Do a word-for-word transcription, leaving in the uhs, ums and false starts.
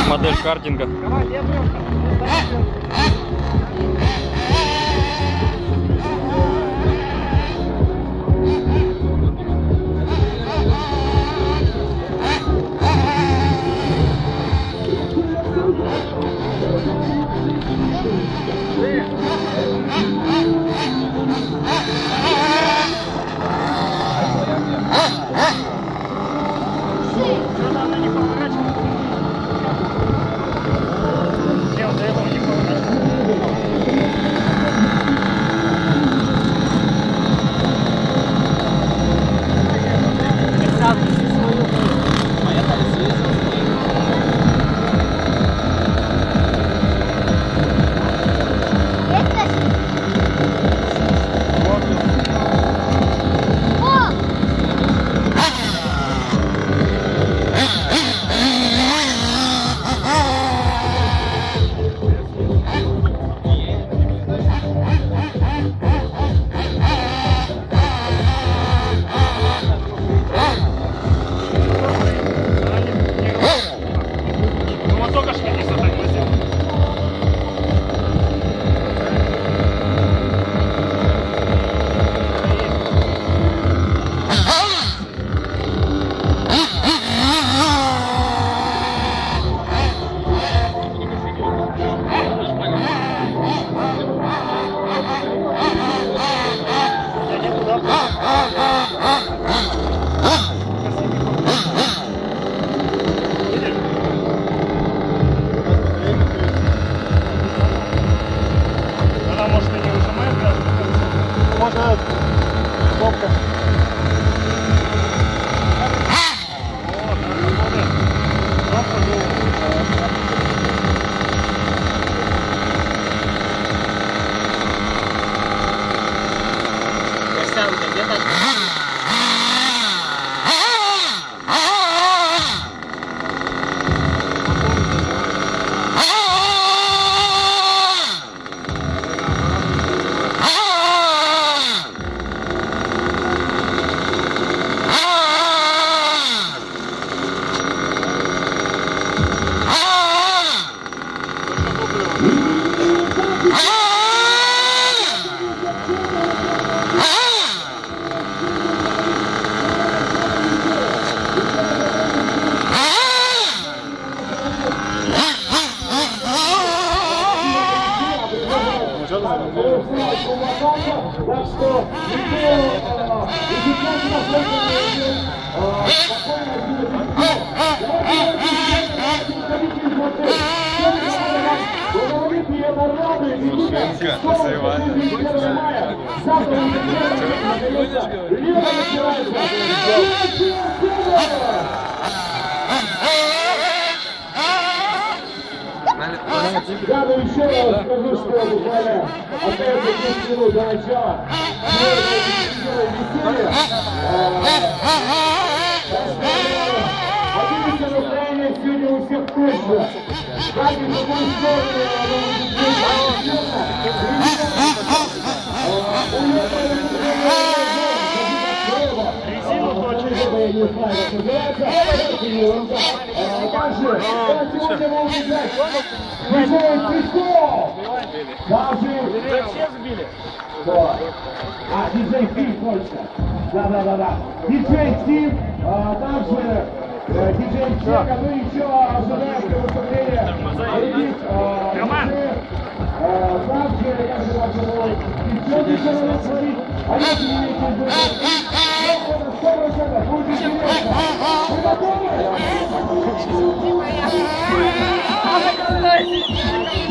Модель картинга. Так что я бы еще раз скажу, что буквально остается десять минут до начала. Одиннадцать настроение сегодня у всех точно. Как и в какой стороне резину точно. Я не знаю, как называется. Также сегодня мы увидим диджей Прикол. Даже все сбили. А, диджей Стив точно. Да-да-да-да. Диджей Стив, также диджей Чека. Мы еще ожидаем выступления. Роман. Также, как же вас зовут? Девчонки, что надо творить? А если не имеете сто процентов будет интересно. Вы готовы?